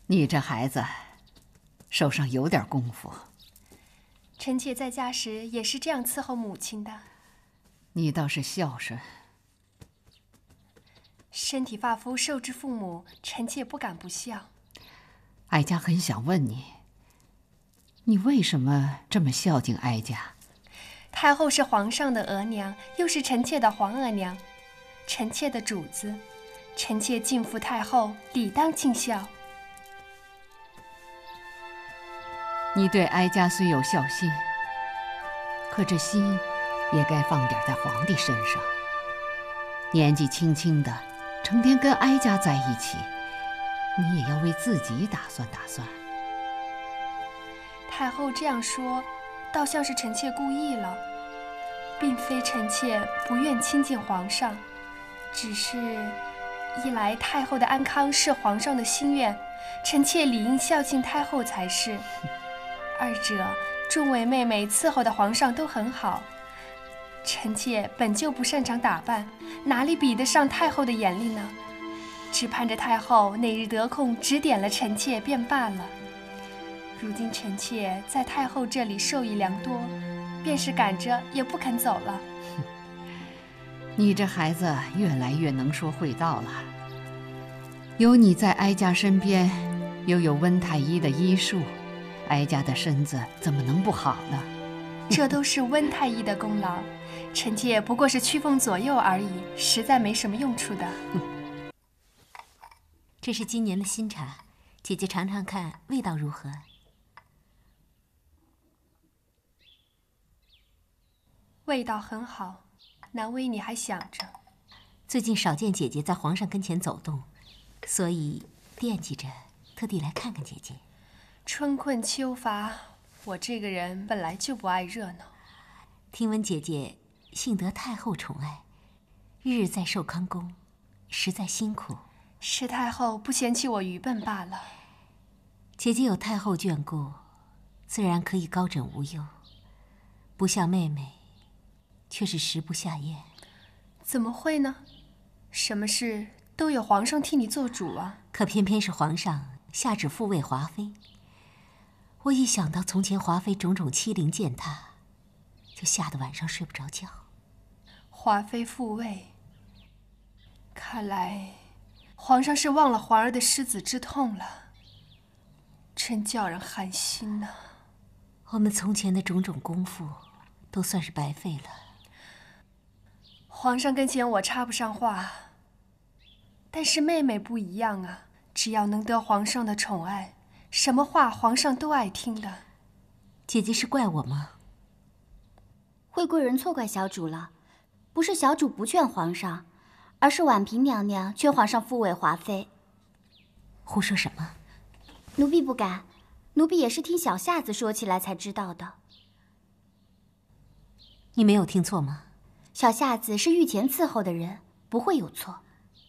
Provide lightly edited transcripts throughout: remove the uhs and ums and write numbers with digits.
你这孩子，手上有点功夫。 臣妾在家时也是这样伺候母亲的。 你倒是孝顺。 身体发肤受之父母，臣妾不敢不孝。 哀家很想问你，你为什么这么孝敬哀家？ 太后是皇上的额娘，又是臣妾的皇额娘，臣妾的主子，臣妾敬服太后，理当尽孝。 你对哀家虽有孝心，可这心也该放点在皇帝身上。年纪轻轻的，成天跟哀家在一起，你也要为自己打算打算。 太后这样说，倒像是臣妾故意了，并非臣妾不愿亲近皇上，只是一来太后的安康是皇上的心愿，臣妾理应孝敬太后才是。二者，众位妹妹伺候的皇上都很好，臣妾本就不擅长打扮，哪里比得上太后的眼力呢？只盼着太后哪日得空指点了臣妾便罢了。如今臣妾在太后这里受益良多，便是赶着也不肯走了。 你这孩子越来越能说会道了。有你在哀家身边，又有温太医的医术，哀家的身子怎么能不好呢？ 这都是温太医的功劳，臣妾不过是屈奉左右而已，实在没什么用处的。 这是今年的新茶，姐姐尝尝看，味道如何？ 味道很好，难为你还想着。 最近少见姐姐在皇上跟前走动，所以惦记着，特地来看看姐姐。 春困秋乏，我这个人本来就不爱热闹。 听闻姐姐幸得太后宠爱，日日在寿康宫，实在辛苦。 是太后不嫌弃我愚笨罢了。 姐姐有太后眷顾，自然可以高枕无忧，不像妹妹，却是食不下咽。 怎么会呢？什么事都有皇上替你做主啊。 可偏偏是皇上下旨复位华妃。我一想到从前华妃种种欺凌践踏，就吓得晚上睡不着觉。 华妃复位，看来皇上是忘了皇儿的失子之痛了，真叫人寒心呐。 我们从前的种种功夫，都算是白费了。 皇上跟前我插不上话，但是妹妹不一样啊，只要能得皇上的宠爱，什么话皇上都爱听的。 姐姐是怪我吗？ 惠贵人错怪小主了，不是小主不劝皇上，而是婉嫔娘娘劝皇上复位华妃。 胡说什么？ 奴婢不敢，奴婢也是听小夏子说起来才知道的。 你没有听错吗？ 小夏子是御前伺候的人，不会有错。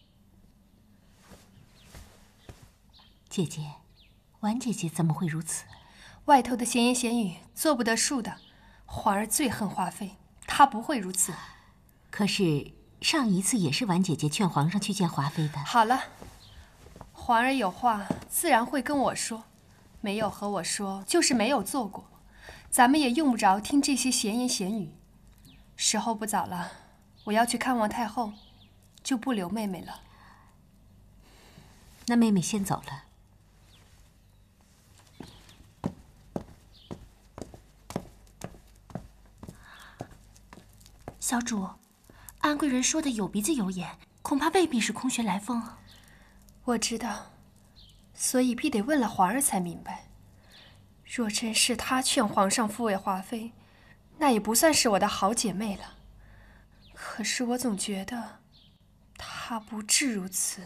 姐姐，婉姐姐怎么会如此？ 外头的闲言闲语做不得数的，皇儿最恨华妃，她不会如此。 可是上一次也是婉姐姐劝皇上去见华妃的。 好了，皇儿有话自然会跟我说，没有和我说就是没有做过，咱们也用不着听这些闲言闲语。时候不早了，我要去看望太后，就不留妹妹了。 那妹妹先走了。 小主，安贵人说的有鼻子有眼，恐怕未必是空穴来风。 我知道，所以必得问了皇儿才明白。若真是她劝皇上复位华妃，那也不算是我的好姐妹了。可是我总觉得她不至如此。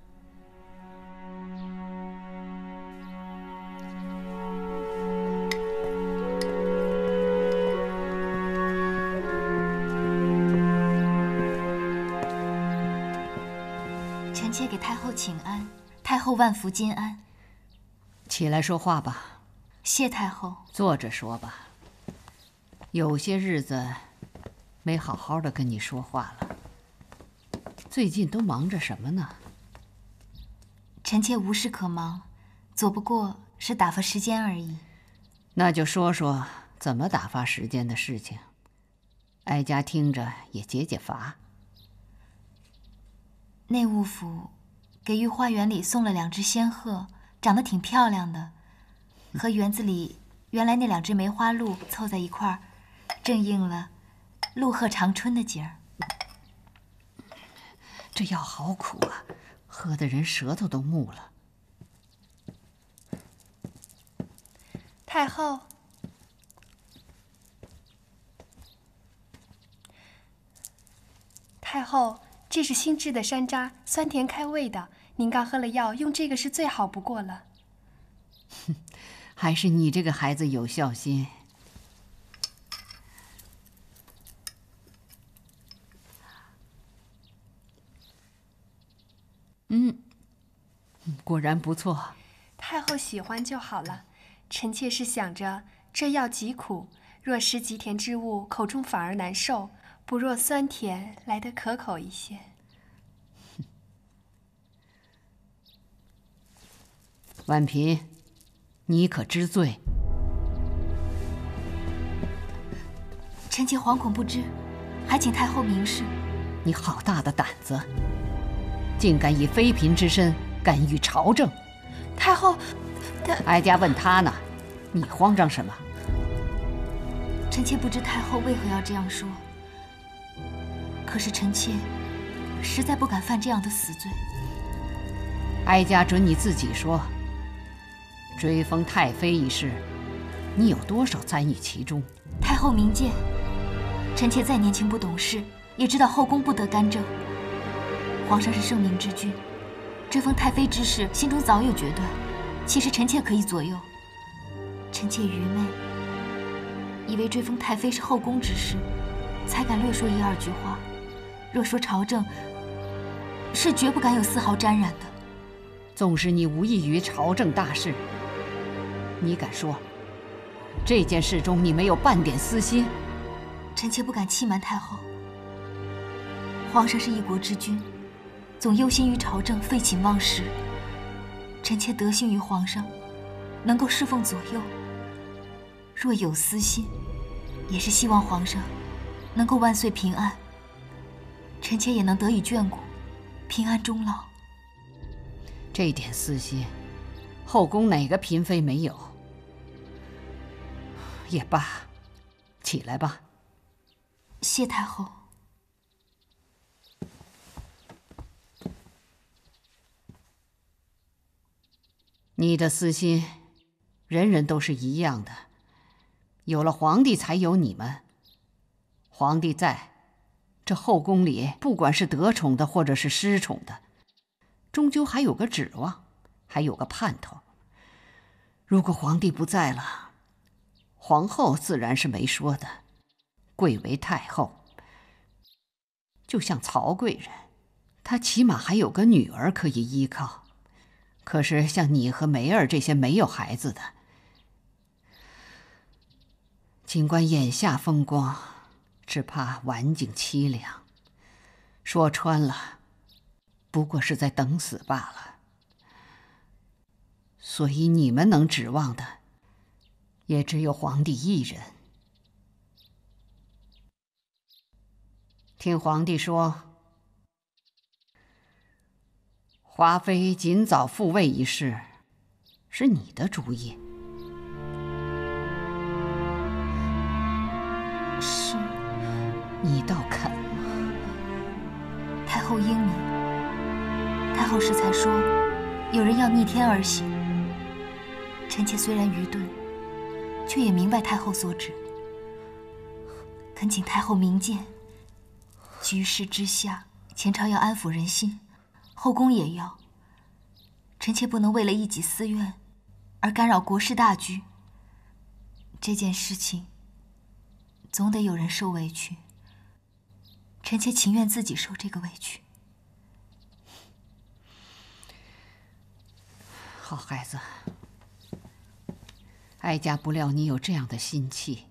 臣妾给太后请安，太后万福金安。 起来说话吧。 谢太后。 坐着说吧。有些日子没好好的跟你说话了。最近都忙着什么呢？ 臣妾无事可忙， 左不过是打发时间而已。 那就说说怎么打发时间的事情，哀家听着也解解乏。 内务府给御花园里送了2只仙鹤，长得挺漂亮的，和园子里原来那2只梅花鹿凑在一块儿，正应了鹿鹤长春的景儿。 这药好苦啊，喝的人舌头都木了。 太后，太后，这是新制的山楂，酸甜开胃的。您刚喝了药，用这个是最好不过了。 还是你这个孩子有孝心。果然不错。 太后喜欢就好了。臣妾是想着这药极苦，若食极甜之物，口中反而难受，不若酸甜来得可口一些。 婉嫔，你可知罪？ 臣妾惶恐不知，还请太后明示。 你好大的胆子，竟敢以妃嫔之身干预朝政！ 太后， 哀家问他呢，你慌张什么？ 臣妾不知太后为何要这样说，可是臣妾实在不敢犯这样的死罪。 哀家准你自己说，追封太妃一事，你有多少参与其中？ 太后明鉴，臣妾再年轻不懂事，也知道后宫不得干政。皇上是圣明之君，追封太妃之事，心中早有决断。其实臣妾可以左右。臣妾愚昧，以为追封太妃是后宫之事，才敢略说1、2句话。若说朝政，是绝不敢有丝毫沾染的。 纵使你无异于朝政大事，你敢说这件事中你没有半点私心？ 臣妾不敢欺瞒太后。皇上是一国之君，总忧心于朝政废寝忘食。臣妾得幸于皇上，能够侍奉左右。若有私心，也是希望皇上能够万岁平安，臣妾也能得以眷顾，平安终老。 这点私心，后宫哪个嫔妃没有？也罢，起来吧。 谢太后。 你的私心，人人都是一样的。有了皇帝，才有你们。皇帝在，这后宫里，不管是得宠的或者是失宠的，终究还有个指望，还有个盼头。如果皇帝不在了，皇后自然是没说的，贵为太后。就像曹贵人，她起码还有个女儿可以依靠。可是像你和梅儿这些没有孩子的，尽管眼下风光，只怕晚景凄凉。说穿了，不过是在等死罢了。所以你们能指望的，也只有皇帝一人。听皇帝说，华妃尽早复位一事，是你的主意。 是。 你倒肯吗？ 太后英明。太后适才说，有人要逆天而行。臣妾虽然愚钝，却也明白太后所指。恳请太后明鉴。局势之下，前朝要安抚人心，后宫也要。臣妾不能为了一己私怨而干扰国事大局。这件事情总得有人受委屈，臣妾情愿自己受这个委屈。 好孩子，哀家不料你有这样的心气，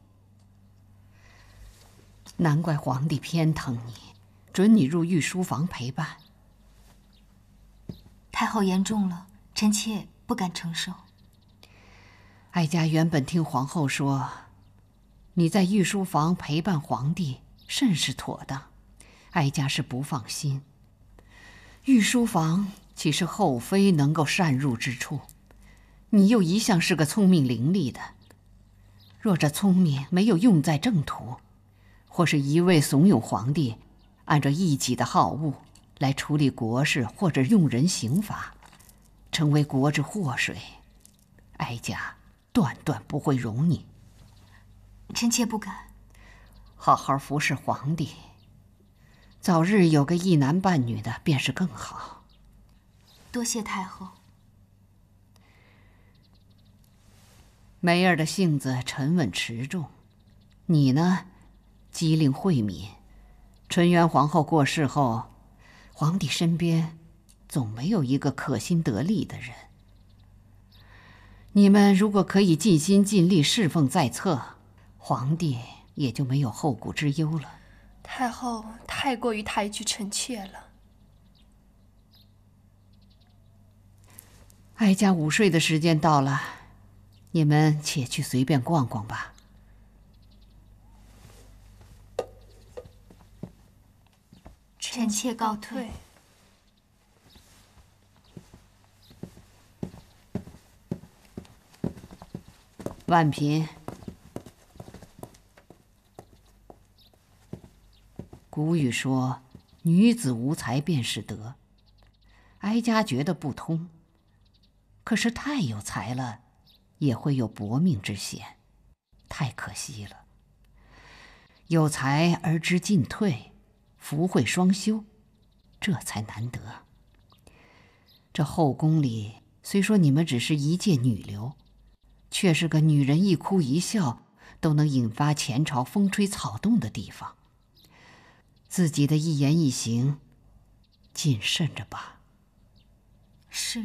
难怪皇帝偏疼你，准你入御书房陪伴。 太后言重了，臣妾不敢承受。 哀家原本听皇后说，你在御书房陪伴皇帝甚是妥当，哀家是不放心。御书房岂是后妃能够擅入之处？你又一向是个聪明伶俐的，若这聪明没有用在正途，或是一味怂恿皇帝按照一己的好恶来处理国事，或者用人刑罚，成为国之祸水，哀家断断不会容你。 臣妾不敢。 好好服侍皇帝，早日有个一男半女的便是更好。 多谢太后。 梅儿的性子沉稳持重，你呢，机灵慧敏。纯元皇后过世后，皇帝身边总没有一个可心得力的人。你们如果可以尽心尽力侍奉在侧，皇帝也就没有后顾之忧了。 太后太过于抬举臣妾了。 哀家午睡的时间到了，你们且去随便逛逛吧。 臣妾告退。 婉嫔，古语说女子无才便是德，哀家觉得不通。可是太有才了，也会有薄命之险，太可惜了。有才而知进退，福慧双修，这才难得。这后宫里虽说你们只是一介女流，却是个女人一哭一笑都能引发前朝风吹草动的地方。自己的一言一行，谨慎着吧。 是。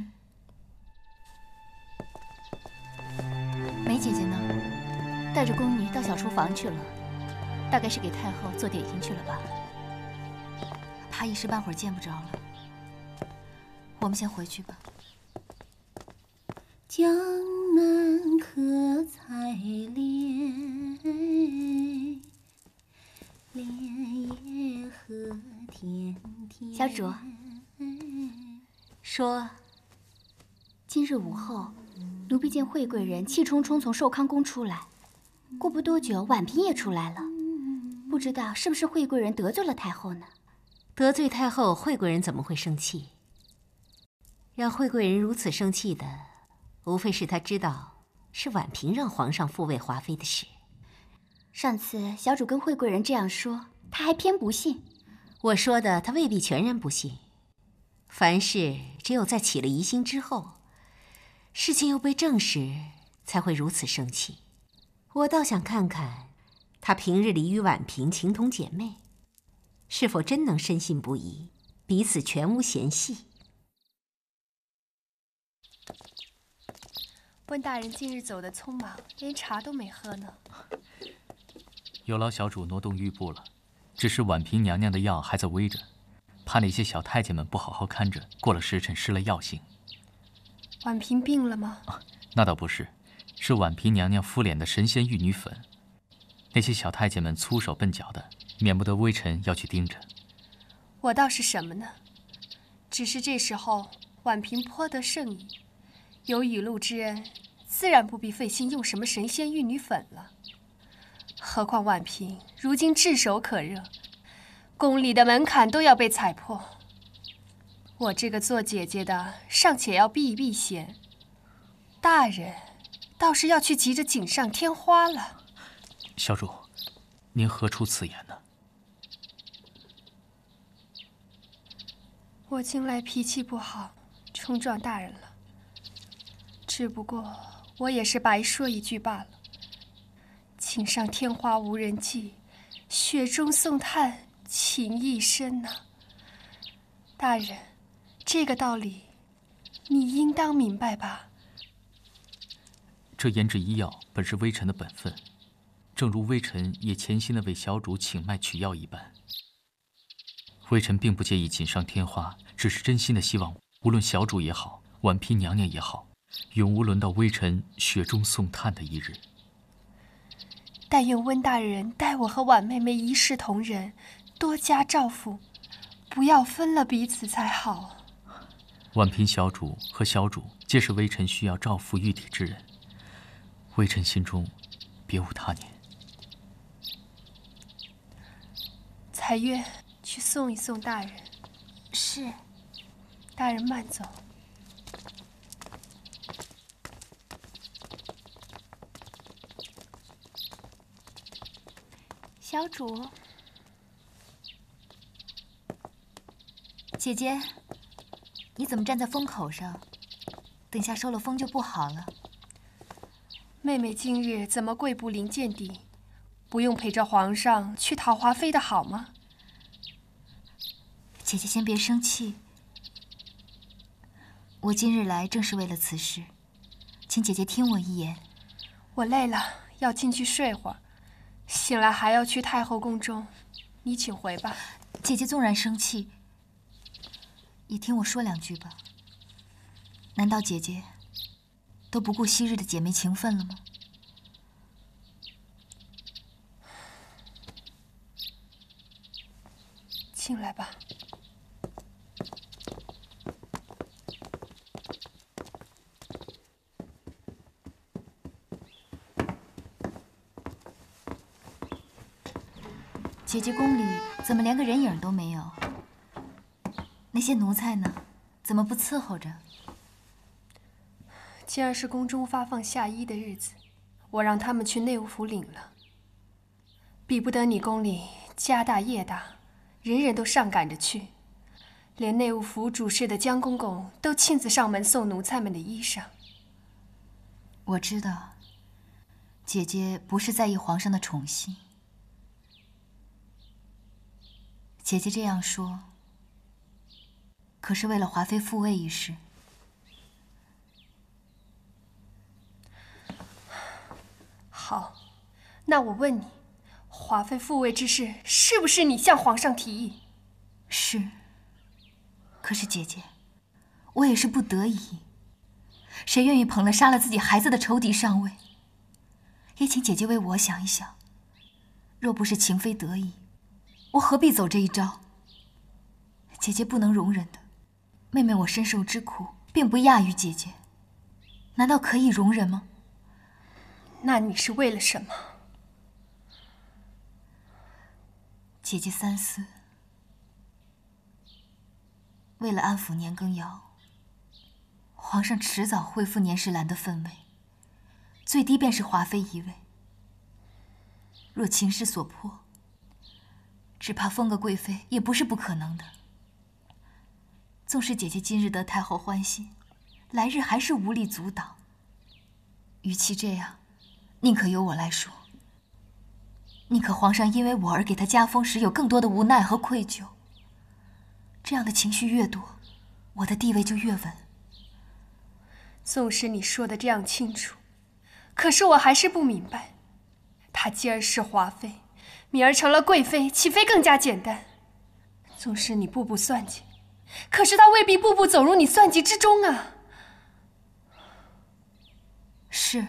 梅姐姐呢？带着宫女到小厨房去了，大概是给太后做点心去了吧。怕一时半会儿见不着了，我们先回去吧。 江南可采莲，莲叶何田田。 小主， 说， 今日午后，奴婢见惠贵人气冲冲从寿康宫出来，过不多久，婉嫔也出来了。不知道是不是惠贵人得罪了太后呢？ 得罪太后，惠贵人怎么会生气？让惠贵人如此生气的，无非是她知道是婉嫔让皇上复位华妃的事。 上次小主跟惠贵人这样说，她还偏不信。 我说的，她未必全然不信。凡事只有在起了疑心之后，事情又被证实，才会如此生气。我倒想看看，她平日里与婉嫔情同姐妹，是否真能深信不疑，彼此全无嫌隙。 温大人近日走得匆忙，连茶都没喝呢。 有劳小主挪动御步了，只是婉嫔娘娘的药还在煨着，怕那些小太监们不好好看着，过了时辰失了药性。 婉嫔病了吗？ 那倒不是，是婉嫔娘娘敷脸的神仙玉女粉。那些小太监们粗手笨脚的，免不得微臣要去盯着。 我倒是什么呢？只是这时候婉嫔颇得盛矣，有雨露之恩，自然不必费心用什么神仙玉女粉了。何况婉嫔如今炙手可热，宫里的门槛都要被踩破。我这个做姐姐的尚且要避一避嫌，大人倒是要去急着锦上添花了。 小主，您何出此言呢？ 我近来脾气不好，冲撞大人了。只不过我也是白说一句罢了。锦上添花无人记，雪中送炭情意深呐。大人，这个道理你应当明白吧？ 这研制医药本是微臣的本分，正如微臣也潜心的为小主请脉取药一般。微臣并不介意锦上添花，只是真心的希望，无论小主也好，婉嫔娘娘也好， 永无轮到微臣雪中送炭的一日。 但愿温大人待我和婉妹妹一视同仁，多加照拂，不要分了彼此才好。 婉嫔小主和小主皆是微臣需要照拂玉体之人，微臣心中别无他念。 彩月，去送一送大人。 是。 大人慢走。 小主， 姐姐，你怎么站在风口上？等下收了风就不好了。 妹妹今日怎么跪不临见底？不用陪着皇上去讨华妃的好吗？ 姐姐先别生气，我今日来正是为了此事，请姐姐听我一言。 我累了，要进去睡会儿。醒来还要去太后宫中，你请回吧。 姐姐纵然生气，也听我说两句吧。难道姐姐都不顾昔日的姐妹情分了吗？ 进来吧。 姐姐宫里怎么连个人影都没有？那些奴才呢？怎么不伺候着？ 今儿是宫中发放夏衣的日子，我让他们去内务府领了。比不得你宫里家大业大，人人都上赶着去，连内务府主事的江公公都亲自上门送奴才们的衣裳。 我知道，姐姐不是在意皇上的宠幸。姐姐这样说，可是为了华妃复位一事。 好，那我问你，华妃复位之事是不是你向皇上提议？ 是。可是姐姐，我也是不得已。谁愿意捧了杀了自己孩子的仇敌上位？也请姐姐为我想一想，若不是情非得已，我何必走这一招？姐姐不能容忍的，妹妹我身受之苦，并不亚于姐姐，难道可以容忍吗？ 那你是为了什么？ 姐姐三思，为了安抚年羹尧，皇上迟早恢复年世兰的分位，最低便是华妃一位。若情势所迫，只怕封个贵妃也不是不可能的。纵使姐姐今日得太后欢心，来日还是无力阻挡。与其这样，宁可由我来说。宁可皇上因为我而给他加封时有更多的无奈和愧疚。这样的情绪越多，我的地位就越稳。 纵使你说的这样清楚，可是我还是不明白，她今儿是华妃，明儿成了贵妃，岂非更加简单？纵使你步步算计，可是她未必步步走入你算计之中啊。 是。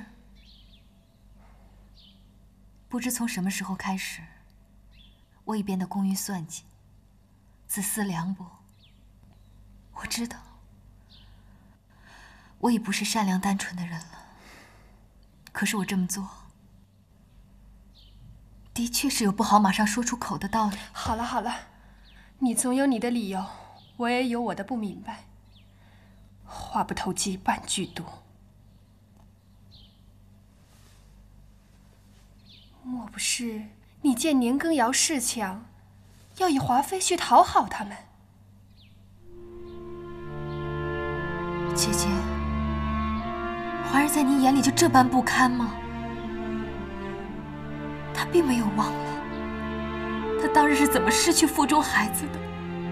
不知从什么时候开始，我已变得工于算计，自私凉薄。我知道，我已不是善良单纯的人了。可是我这么做，的确是有不好马上说出口的道理。 好了好了，你总有你的理由，我也有我的不明白。话不投机半句多。莫不是你见年羹尧势强，要以华妃去讨好他们？ 姐姐，华儿在你眼里就这般不堪吗？他并没有忘了，他当日是怎么失去腹中孩子的。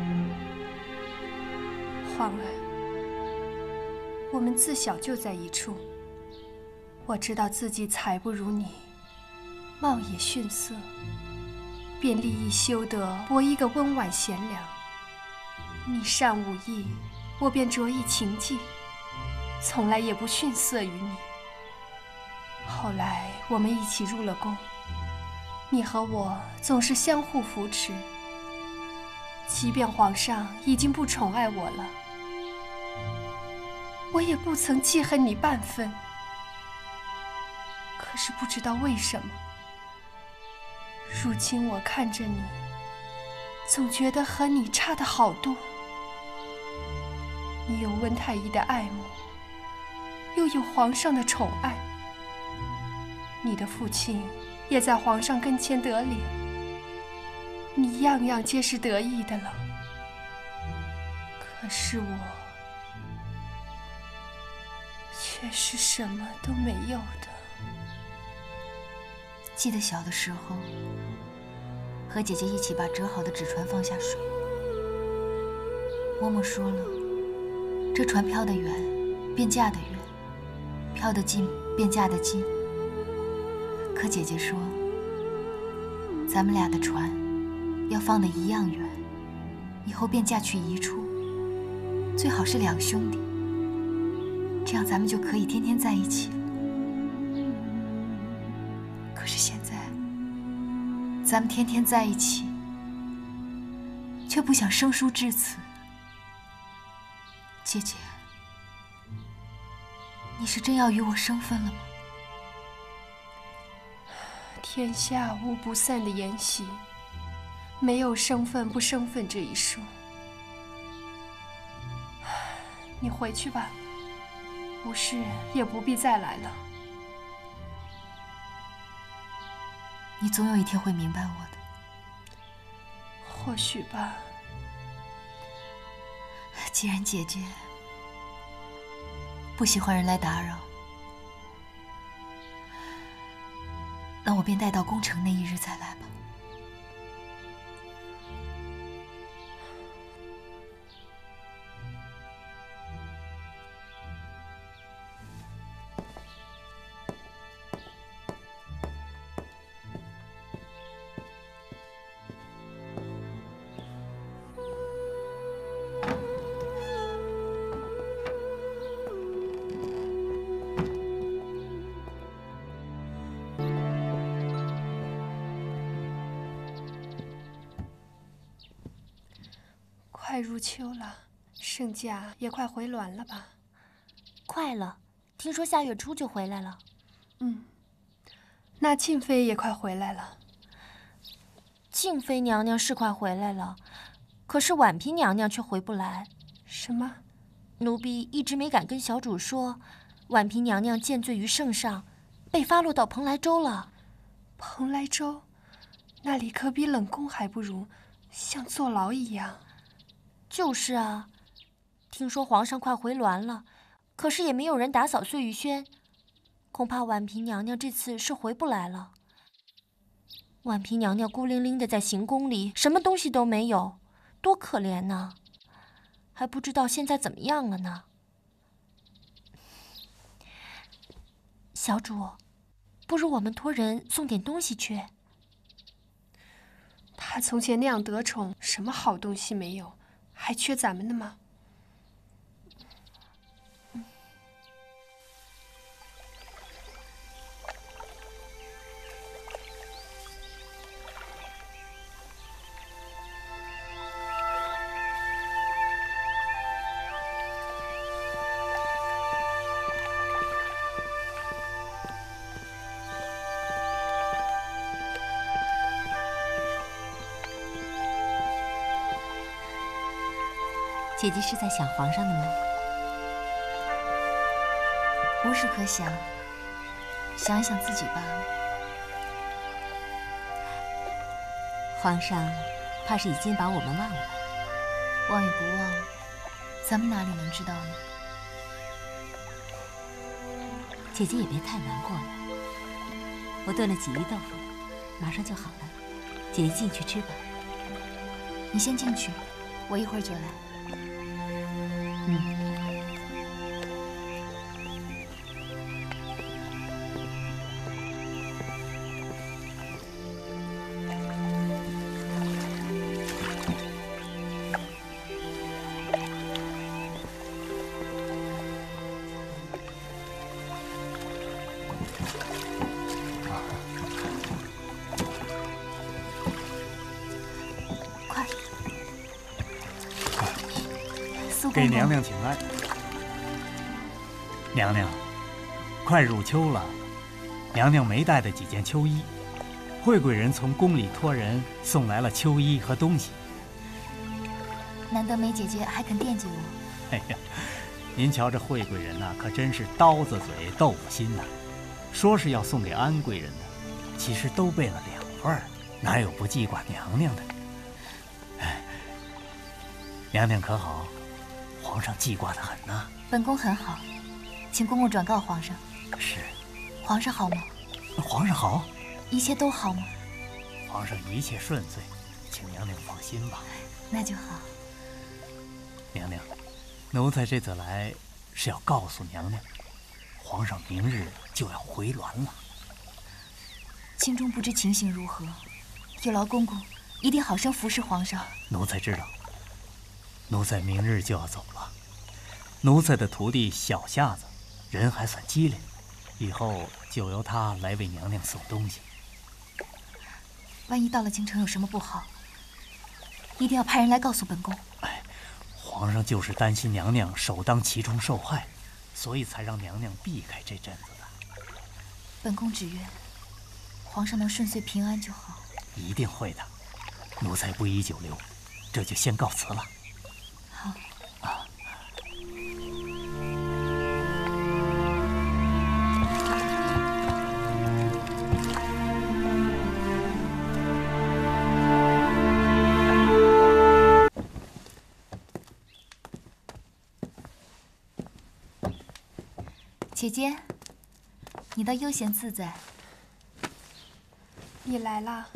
皇儿，我们自小就在一处，我知道自己才不如你，貌也逊色，便立意修得博一个温婉贤良。你善武艺，我便着意情技。 从来也不逊色于你。后来我们一起入了宫，你和我总是相互扶持。即便皇上已经不宠爱我了，我也不曾记恨你半分。可是不知道为什么，如今我看着你，总觉得和你差得好多。你有温太医的爱慕，又有皇上的宠爱，你的父亲也在皇上跟前得脸，你样样皆是得意的了。可是我却是什么都没有的。 记得小的时候，和姐姐一起把折好的纸船放下水。嬷嬷说了，这船飘得远，便嫁得远；飘得近，便嫁得近。可姐姐说，咱们俩的船要放得一样远，以后便嫁去一处，最好是两兄弟，这样咱们就可以天天在一起了。可是现在，咱们天天在一起，却不想生疏至此。姐姐，你是真要与我生分了吗？ 天下无不散的筵席，没有生分不生分这一说。你回去吧，无事也不必再来了。 你总有一天会明白我的。 或许吧。 既然姐姐不喜欢人来打扰，那我便待到攻城那一日再来吧。 快入秋了，圣驾也快回銮了吧？ 快了，听说下月初就回来了。 那静妃也快回来了。 静妃娘娘是快回来了，可是婉嫔娘娘却回不来。 什么？ 奴婢一直没敢跟小主说，婉嫔娘娘见罪于圣上，被发落到蓬莱州了。 蓬莱州，那里可比冷宫还不如，像坐牢一样。 就是啊，听说皇上快回銮了，可是也没有人打扫碎玉轩，恐怕婉嫔娘娘这次是回不来了。婉嫔娘娘孤零零的在行宫里，什么东西都没有，多可怜呐！还不知道现在怎么样了呢。小主，不如我们托人送点东西去。 她从前那样得宠，什么好东西没有，还缺咱们的吗？ 姐姐是在想皇上的吗？ 无事可想，想一想自己罢了。 皇上怕是已经把我们忘了。 忘与不忘，咱们哪里能知道呢？ 姐姐也别太难过了，我炖了几粒豆腐，马上就好了。姐姐进去吃吧。 你先进去，我一会儿就来。 苏公公， 给娘娘请安。娘娘，快入秋了，娘娘没带的几件秋衣，惠贵人从宫里托人送来了秋衣和东西。 难得梅姐姐还肯惦记我。 哎呀，您瞧这惠贵人呐，可真是刀子嘴豆腐心呐！说是要送给安贵人的，其实都备了2份儿，哪有不记挂娘娘的？哎，娘娘可好？皇上记挂得很呐。 本宫很好，请公公转告皇上。 是。 皇上好吗？ 皇上好， 一切都好吗？ 皇上一切顺遂，请娘娘放心吧。 那就好。 娘娘，奴才这次来是要告诉娘娘，皇上明日就要回銮了。 宫中不知情形如何，有劳公公一定好生服侍皇上。 奴才知道，奴才明日就要走了。奴才的徒弟小夏子，人还算机灵，以后就由他来为娘娘送东西。 万一到了京城有什么不好，一定要派人来告诉本宫。 哎，皇上就是担心娘娘首当其冲受害，所以才让娘娘避开这阵子的。 本宫只愿皇上能顺遂平安就好。 一定会的，奴才不宜久留，这就先告辞了。 好。 啊。 姐姐，你倒悠闲自在。 你来啦。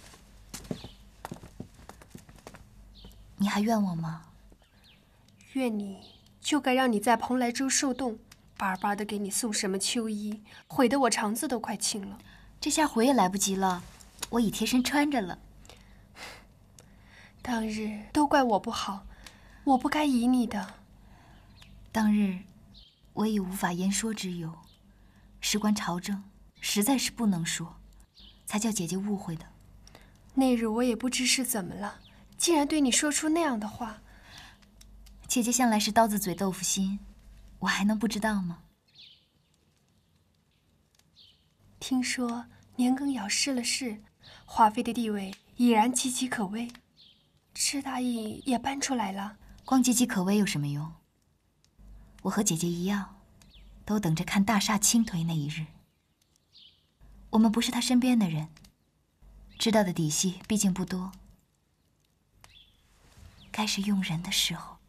你还怨我吗？ 怨你就该让你在蓬莱州受冻，巴巴的给你送什么秋衣，悔得我肠子都快青了。 这下悔也来不及了，我已贴身穿着了。 当日都怪我不好，我不该依你的。 当日我已无法言说之有，事关朝政，实在是不能说，才叫姐姐误会的。 那日我也不知是怎么了，竟然对你说出那样的话。 姐姐向来是刀子嘴豆腐心，我还能不知道吗？ 听说年羹尧逝了世，华妃的地位已然岌岌可危，赤大义也搬出来了。 光岌岌可危有什么用？我和姐姐一样，都等着看大厦倾颓那一日。我们不是他身边的人，知道的底细毕竟不多，该是用人的时候。